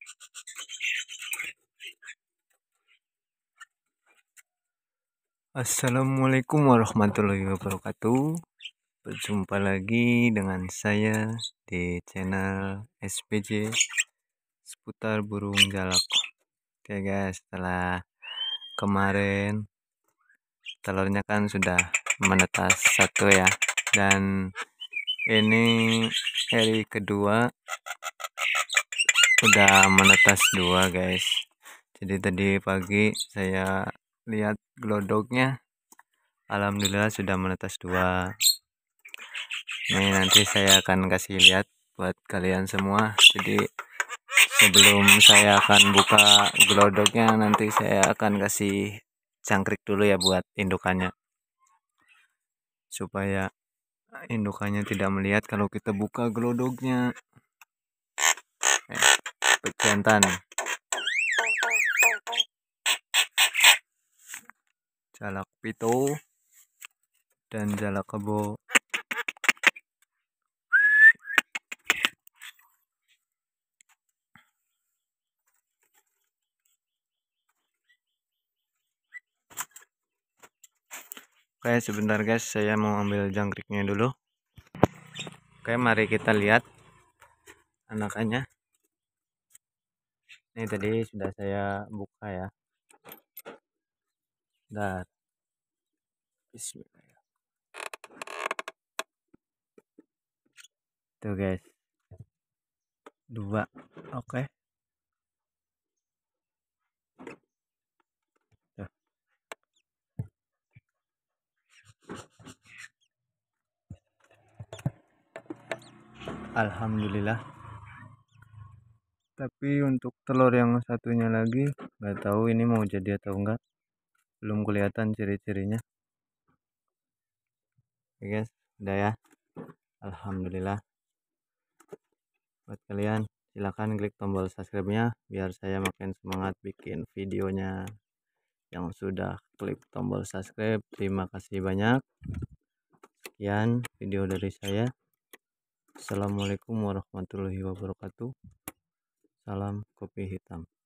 Assalamualaikum warahmatullahi wabarakatuh. Berjumpa lagi dengan saya di channel SPJ seputar burung jalak. Oke guys, setelah kemarin telurnya kan sudah menetas satu ya, dan ini hari kedua udah menetas dua guys. Jadi tadi pagi saya lihat glodoknya, alhamdulillah sudah menetas dua. Nih nanti saya akan kasih lihat buat kalian semua. Jadi sebelum saya akan buka glodoknya, nanti saya akan kasih cangkrik dulu ya buat indukannya, supaya indukannya tidak melihat kalau kita buka glodoknya. Pejantan, jalak pito, dan jalak kebo. Oke, sebentar guys, saya mau ambil jangkriknya dulu. Oke, mari kita lihat anakannya. Ini tadi sudah saya buka ya. Dan bismillah. Tuh guys, dua. Oke. Tuh. Alhamdulillah. Tapi untuk telur yang satunya lagi nggak tahu ini mau jadi atau enggak, belum kelihatan ciri-cirinya. Oke guys, udah ya. Alhamdulillah. Buat kalian silahkan klik tombol subscribe-nya biar saya makin semangat bikin videonya. Yang sudah klik tombol subscribe, terima kasih banyak. Sekian video dari saya. Assalamualaikum warahmatullahi wabarakatuh. Salam kopi hitam.